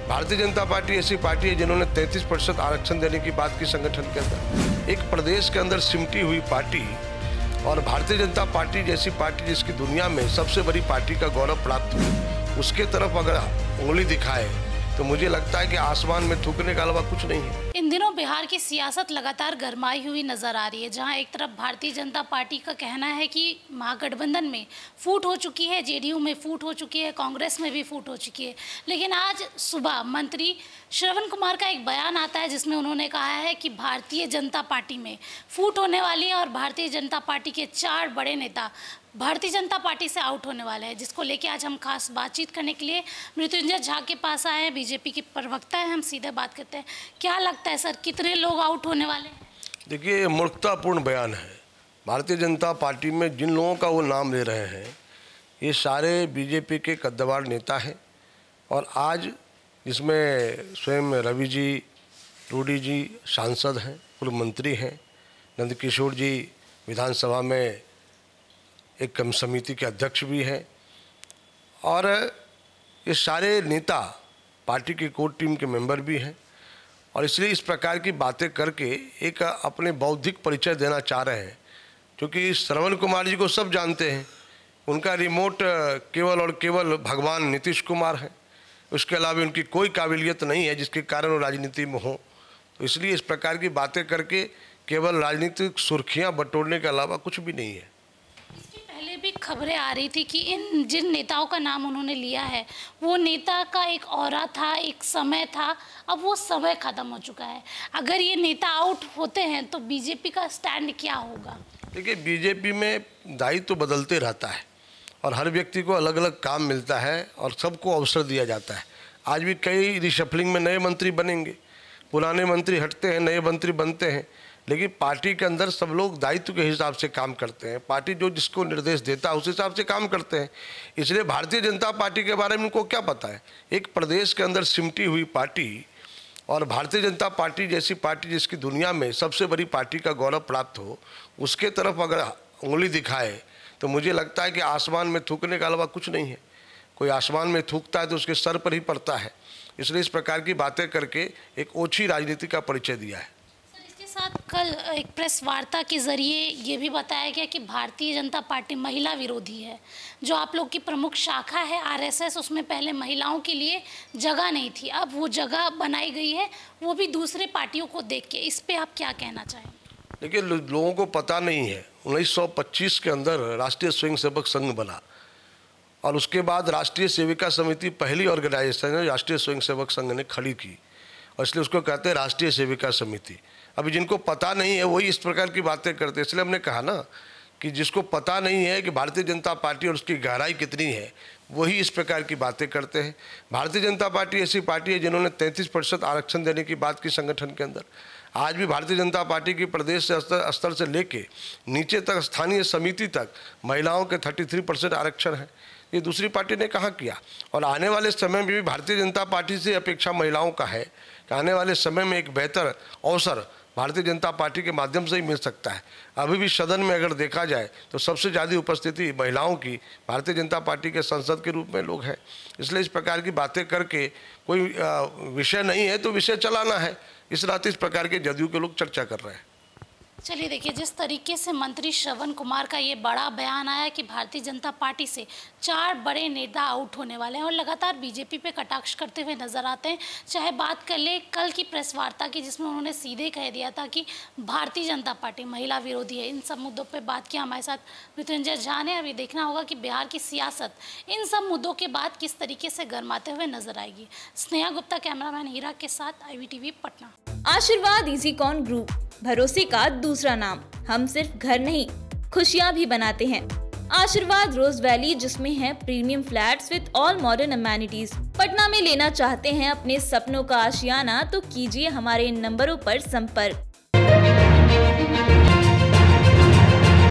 Bharatiya Janata party ऐसी party है जिन्होंने 33% आरक्षण देने की बात की संगठन के अंदर। एक प्रदेश के अंदर सिमटी हुई पार्टी और भारतीय जनता पार्टी जैसी पार्टी जिसकी दुनिया में सबसे बड़ी पार्टी का गौरव प्राप्त हो, उसके तरफ अगर उंगली दिखाए तो मुझे लगता है कि आसमान में थूकने के अलावा कुछ नहीं है। इन दिनों बिहार की सियासत लगातार गरमाई हुई नजर आ रही है, जहां एक तरफ भारतीय जनता पार्टी का कहना है कि महागठबंधन में फूट हो चुकी है, जेडीयू में फूट हो चुकी है, कांग्रेस में भी फूट हो चुकी है। लेकिन आज सुबह मंत्री श्रवण कुमार का एक बयान आता है जिसमें उन्होंने कहा है कि भारतीय जनता पार्टी में फूट होने वाली है और भारतीय जनता पार्टी के 4 बड़े नेता भारतीय जनता पार्टी से आउट होने वाले हैं, जिसको लेके आज हम खास बातचीत करने के लिए मृत्युंजय झा के पास आए हैं। बीजेपी के प्रवक्ता हैं, हम सीधे बात करते हैं। क्या लगता है सर, कितने लोग आउट होने वाले हैं? देखिए, ये मूर्खतापूर्ण बयान है। भारतीय जनता पार्टी में जिन लोगों का वो नाम ले रहे हैं ये सारे बीजेपी के कद्दावर नेता हैं, और आज जिसमें स्वयं रवि जी, रूडी जी सांसद हैं, पूर्व मंत्री हैं, नंदकिशोर जी विधानसभा में एक समिति के अध्यक्ष भी हैं, और ये सारे नेता पार्टी की कोर टीम के मेंबर भी हैं, और इसलिए इस प्रकार की बातें करके एक अपने बौद्धिक परिचय देना चाह रहे हैं। क्योंकि श्रवण कुमार जी को सब जानते हैं, उनका रिमोट केवल और केवल भगवान नीतीश कुमार हैं, उसके अलावा उनकी कोई काबिलियत नहीं है जिसके कारण वो राजनीति में हों। तो इसलिए इस प्रकार की बातें करके केवल राजनीतिक सुर्खियाँ बटोरने के अलावा कुछ भी नहीं है। भी खबरें आ रही थी कि इन जिन नेताओं का नाम उन्होंने लिया है वो नेता का एक ऑरा था, एक समय था, अब वो समय खत्म हो चुका है। अगर ये नेता आउट होते हैं तो बीजेपी का स्टैंड क्या होगा? देखिए, बीजेपी में दायित्व तो बदलते रहता है और हर व्यक्ति को अलग अलग काम मिलता है और सबको अवसर दिया जाता है। आज भी कई रिशफलिंग में नए मंत्री बनेंगे, पुराने मंत्री हटते हैं, नए मंत्री बनते हैं, लेकिन पार्टी के अंदर सब लोग दायित्व के हिसाब से काम करते हैं। पार्टी जो जिसको निर्देश देता है उस हिसाब से काम करते हैं। इसलिए भारतीय जनता पार्टी के बारे में उनको क्या पता है? एक प्रदेश के अंदर सिमटी हुई पार्टी और भारतीय जनता पार्टी जैसी पार्टी जिसकी दुनिया में सबसे बड़ी पार्टी का गौरव प्राप्त हो, उसके तरफ अगर उंगली दिखाए तो मुझे लगता है कि आसमान में थूकने के अलावा कुछ नहीं है। कोई आसमान में थूकता है तो उसके सर पर ही पड़ता है। इसलिए इस प्रकार की बातें करके एक ओछी राजनीति का परिचय दिया है। साथ कल एक प्रेस वार्ता के जरिए ये भी बताया गया कि भारतीय जनता पार्टी महिला विरोधी है। जो आप लोग की प्रमुख शाखा है आरएसएस, उसमें पहले महिलाओं के लिए जगह नहीं थी, अब वो जगह बनाई गई है, वो भी दूसरे पार्टियों को देख के। इस पे आप क्या कहना चाहेंगे? देखिए, लोगों को पता नहीं है 1925 के अंदर राष्ट्रीय स्वयंसेवक संघ बना और उसके बाद राष्ट्रीय सेविका समिति पहली ऑर्गेनाइजेशन है राष्ट्रीय स्वयंसेवक संघ ने खड़ी की, और इसलिए उसको कहते हैं राष्ट्रीय सेविका समिति। अभी जिनको पता नहीं है वही इस प्रकार की बातें करते हैं। इसलिए हमने कहा ना कि जिसको पता नहीं है कि भारतीय जनता पार्टी और उसकी गहराई कितनी है, वही इस प्रकार की बातें करते हैं। भारतीय जनता पार्टी ऐसी पार्टी है जिन्होंने 33% आरक्षण देने की बात की संगठन के अंदर। आज भी भारतीय जनता पार्टी की प्रदेश स्तर से लेके नीचे तक, स्थानीय समिति तक महिलाओं के 33% आरक्षण है। ये दूसरी पार्टी ने कहाँ किया? और आने वाले समय में भी भारतीय जनता पार्टी से अपेक्षा महिलाओं का है कि आने वाले समय में एक बेहतर अवसर भारतीय जनता पार्टी के माध्यम से ही मिल सकता है। अभी भी सदन में अगर देखा जाए तो सबसे ज़्यादा उपस्थिति महिलाओं की भारतीय जनता पार्टी के सांसद के रूप में लोग हैं। इसलिए इस प्रकार की बातें करके कोई विषय नहीं है तो विषय चलाना है, इस रात इस प्रकार के जदयू के लोग चर्चा कर रहे हैं। चलिए देखिए, जिस तरीके से मंत्री श्रवण कुमार का ये बड़ा बयान आया कि भारतीय जनता पार्टी से 4 बड़े नेता आउट होने वाले हैं और लगातार बीजेपी पे कटाक्ष करते हुए नजर आते हैं। चाहे बात कर ले कल की प्रेस वार्ता की जिसमें उन्होंने सीधे कह दिया था कि भारतीय जनता पार्टी महिला विरोधी है। इन सब मुद्दों पे बात किया हमारे साथ मृत्युंजय झा ने। अभी देखना होगा कि बिहार की सियासत इन सब मुद्दों के बाद किस तरीके से गरमाते हुए नजर आएगी। स्नेहा गुप्ता कैमरामैन हीरा के साथ IVTV पटना। आशीर्वाद इजीकॉन ग्रुप, भरोसे का दूसरा नाम। हम सिर्फ घर नहीं, खुशियां भी बनाते हैं। आशीर्वाद रोज वैली, जिसमें है premium flats with all modern amenities. Patna में लेना चाहते हैं अपने सपनों का आशियाना तो कीजिए हमारे इन नंबरों पर संपर्क।